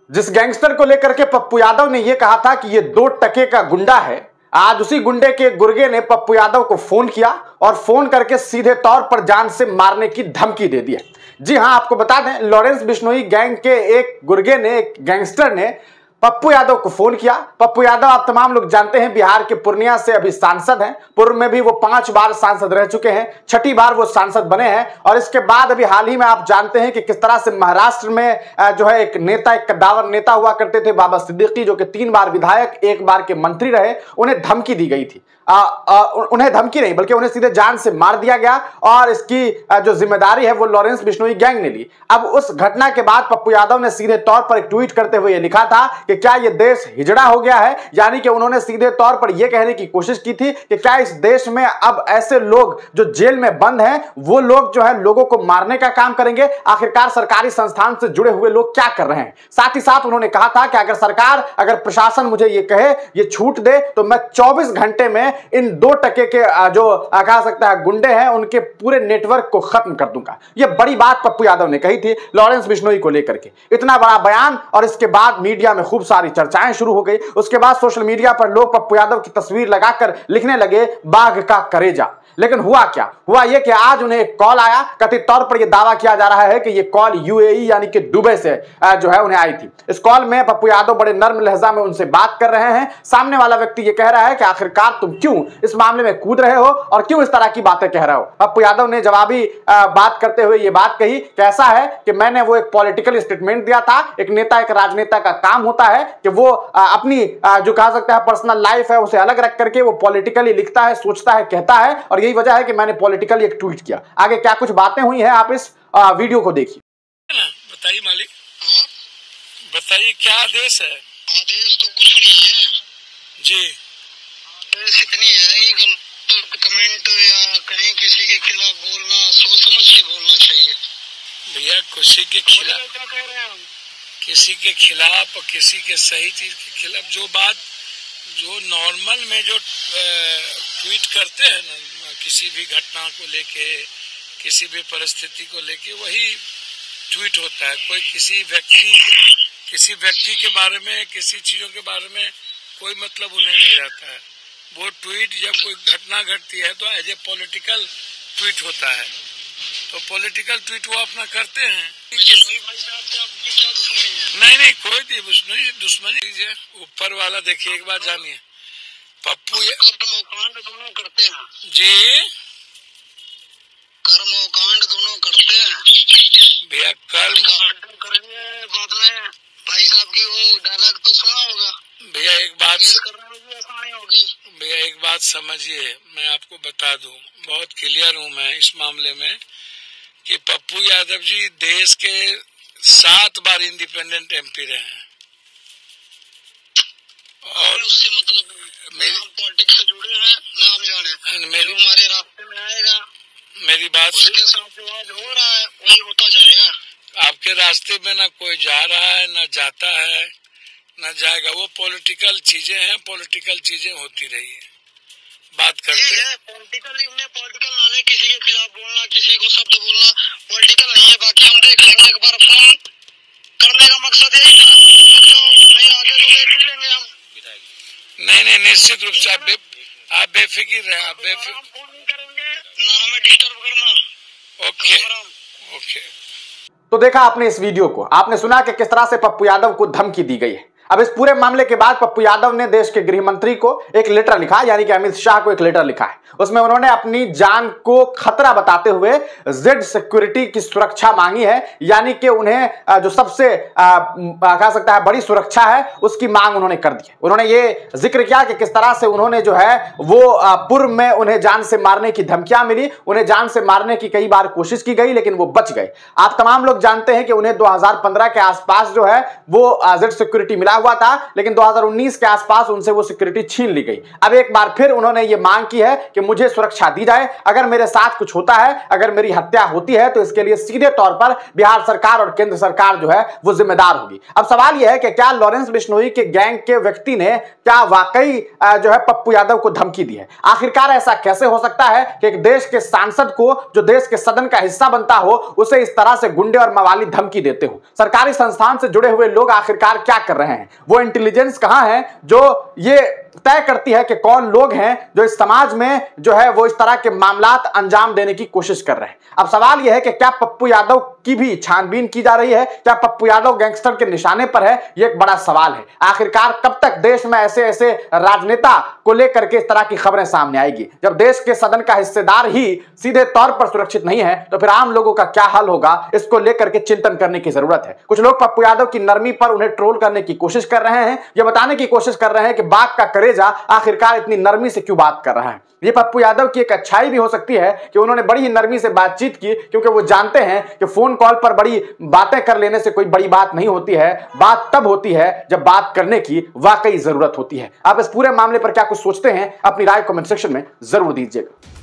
जिस गैंगस्टर को लेकर के पप्पू यादव ने यह कहा था कि यह 2 टके का गुंडा है, आज उसी गुंडे के गुर्गे ने पप्पू यादव को फोन किया और फोन करके सीधे तौर पर जान से मारने की धमकी दे दी है। जी हां, आपको बता दें, लॉरेंस बिश्नोई गैंग के एक गुर्गे ने, एक गैंगस्टर ने पप्पू यादव को फोन किया। पप्पू यादव आप तमाम लोग जानते हैं बिहार के पूर्णिया से अभी सांसद हैं। पूर्व में भी वो 5 बार सांसद रह चुके हैं, 6ठी बार वो सांसद बने हैं। और इसके बाद अभी हाल ही में आप जानते हैं कि किस तरह से महाराष्ट्र में जो है एक नेता, एक कद्दावर नेता हुआ करते थे बाबा सिद्दीकी, जो कि 3 बार विधायक, 1 बार के मंत्री रहे, उन्हें धमकी दी गई थी। उन्हें धमकी नहीं बल्कि उन्हें सीधे जान से मार दिया गया और इसकी जो जिम्मेदारी है वो लॉरेंस बिश्नोई गैंग ने ली। अब उस घटना के बाद पप्पू यादव ने सीधे तौर पर एक ट्वीट करते हुए लिखा था कि क्या यह देश हिजड़ा हो गया है, यानी कि उन्होंने सीधे तौर पर यह कहने की कोशिश की थी कि क्या इस देश में अब ऐसे लोग जो जेल में बंद हैं वो लोग जो है लोगों को मारने का काम करेंगे। आखिरकार सरकारी संस्थान से जुड़े हुए लोग क्या कर रहे हैं। साथ ही साथ उन्होंने कहा था कि अगर सरकार, अगर प्रशासन मुझे ये कहे, ये छूट दे, तो मैं 24 घंटे में इन 2 टके के जो कहा सकता है गुंडे हैं उनके पूरे नेटवर्क को खत्म कर दूंगा। यह बड़ी बात पप्पू यादव ने कही थी लॉरेंस बिश्नोई को लेकर के। इतना बड़ा बयान और इसके बाद मीडिया में खूब सारी चर्चाएं शुरू हो गई। उसके बाद सोशल मीडिया पर लोग पप्पू यादव की तस्वीर लगाकर लिखने लगे बाघ का करेजा। लेकिन हुआ क्या? हुआ यह कि आज उन्हें एक कॉल आया। कथित तौर पर यह दावा किया जा रहा है कि यह कॉल यूएई यानी कि दुबई से जो है उन्हें आई थी। इस कॉल में पप्पू यादव बड़े नर्म लहजा में उनसे बात कर रहे हैं। सामने वाला व्यक्ति यह कह रहा है कि आखिरकार तुम क्यों इस मामले में कूद रहे हो और क्यों इस तरह की बातें कह रहे हो। पप्पू यादव ने जवाबी बात करते हुए यह बात कही, कैसा है कि मैंने वो एक पॉलिटिकल स्टेटमेंट दिया था। एक नेता, एक राजनेता का काम होता है कि वो अपनी जो कहा सकता है पर्सनल लाइफ है उसे अलग रख करके वो पॉलिटिकली लिखता है, सोचता है, कहता है। और यही वजह है कि मैंने पॉलिटिकली एक ट्वीट किया। आगे क्या कुछ बातें हुई हैं आप इस वीडियो को देखिए। बताइए मालिक, बताइए क्या आदेश है? आदेश तो कुछ नहीं है जी, आदेश इतनी है कि कमेंट या कहीं किसी के खिलाफ बोलना सोच समझ के बोलना चाहिए भैया। किसी के खिलाफ, किसी के खिलाफ और किसी के सही चीज के खिलाफ जो बात, जो नॉर्मल में जो ट्वीट करते हैं ना, किसी भी घटना को लेके, किसी भी परिस्थिति को लेके वही ट्वीट होता है। कोई किसी व्यक्ति के बारे में, किसी चीजों के बारे में कोई मतलब उन्हें नहीं रहता है। वो ट्वीट जब कोई घटना घटती है तो एज ए पॉलिटिकल ट्वीट होता है, तो पॉलिटिकल ट्वीट वो अपना करते हैं। नहीं, कोई दुश्मनी है। ऊपर वाला देखिए, एक बात जानिए, पप्पू कर्मकांड दोनों करते हैं जी, कर्मकांड दोनों करते हैं भैया। कर्म करेंगे बाद में भाई साहब की वो डायलॉग तो सुना होगा भैया। एक बात करने में भी आसानी होगी भैया, एक बात समझिए, मैं आपको बता दूं, बहुत क्लियर हूं मैं इस मामले में कि पप्पू यादव जी देश के 7 बार इंडिपेंडेंट एमपी रहे हैं। और उससे मतलब हम पॉलिटिक्स से जुड़े हैं, नाम जाने मेरे हमारे रास्ते में आएगा। मेरी बात उसके साथ जो आज हो रहा है वही होता जाएगा। आपके रास्ते में ना कोई जा रहा है, ना जाता है, ना जाएगा। वो पॉलिटिकल चीजें हैं, पॉलिटिकल चीजें होती रही है, बात करते हैं। पॉलिटिकल नाले किसी के खिलाफ बोलना, किसी को शब्द बोलना पॉलिटिकल नहीं है। बाकी हम देख लेंगे, एक बार फोन करने का मकसद यही था, नहीं आगे तो देख लेंगे हम। नहीं, निश्चित रूप से आप बेफिक्र रहे, आप बेफिक्र, फोन नहीं करेंगे ना हमें डिस्टर्ब करना। ओके। तो देखा आपने इस वीडियो को, आपने सुना कि किस तरह से पप्पू यादव को धमकी दी गई है। अब इस पूरे मामले के बाद पप्पू यादव ने देश के गृह मंत्री को एक लेटर लिखा, यानी कि अमित शाह को एक लेटर लिखा है। उसमें उन्होंने अपनी जान को खतरा बताते हुए जेड सिक्योरिटी की सुरक्षा मांगी है, यानी कि उन्हें जो सबसे कह सकता है बड़ी सुरक्षा है उसकी मांग उन्होंने कर दी है। उन्होंने ये जिक्र किया कि किस तरह से उन्होंने जो है वो पूर्व में उन्हें जान से मारने की धमकियां मिली, उन्हें जान से मारने की कई बार कोशिश की गई लेकिन वो बच गए। आप तमाम लोग जानते हैं कि उन्हें 2015 के आसपास जो है वो जेड सिक्योरिटी मिला हुआ था, लेकिन 2019 के आसपास उनसे वो सिक्योरिटी छीन ली गई। अब एक बार फिर उन्होंने ये मांग की है कि मुझे सुरक्षा दी जाए, अगर मेरे साथ कुछ होता है, अगर मेरी हत्या होती है तो इसके लिए सीधे तौर पर बिहार सरकार और केंद्र सरकार जो है वो जिम्मेदार होगी। अब सवाल यह है कि क्या लॉरेंस बिश्नोई के गैंग के व्यक्ति ने क्या वाकई जो है पप्पू यादव को धमकी दी है? आखिरकार ऐसा कैसे हो सकता है कि एक देश के सांसद को, जो देश के सदन का हिस्सा बनता हो, उसे इस तरह से गुंडे और मवाली धमकी देते हो? सरकारी संस्थान से जुड़े हुए लोग आखिरकार क्या कर रहे हैं? वो इंटेलिजेंस कहां है जो ये तय करती है कि कौन लोग हैं जो इस समाज में जो है वो इस तरह के मामलात अंजाम देने की कोशिश कर रहे हैं? अब सवाल यह है कि क्या पप्पू यादव की भी छानबीन की जा रही है? क्या पप्पू यादव गैंगस्टर के निशाने पर है? यह एक बड़ा सवाल है। आखिरकार कब तक देश में ऐसे ऐसे राजनेता को लेकर के इस तरह की खबरें सामने आएगी? जब देश के सदन का हिस्सेदार ही सीधे तौर पर सुरक्षित नहीं है तो फिर आम लोगों का क्या हल होगा, इसको लेकर के चिंतन करने की जरूरत है। कुछ लोग पप्पू यादव की नरमी पर उन्हें ट्रोल करने की कोशिश कर रहे हैं, यह बताने की कोशिश कर रहे हैं कि बाघ का कलेजा आखिरकार इतनी नरमी से क्यों बात कर रहा है। ये पप्पू यादव की एक अच्छाई भी हो सकती है कि उन्होंने बड़ी ही नरमी से बातचीत की, क्योंकि वो जानते हैं कि फोन कॉल पर बड़ी बातें कर लेने से कोई बड़ी बात नहीं होती है। बात तब होती है जब बात करने की वाकई जरूरत होती है। आप इस पूरे मामले पर क्या कुछ सोचते हैं? अपनी राय कमेंट सेक्शन में जरूर दीजिएगा।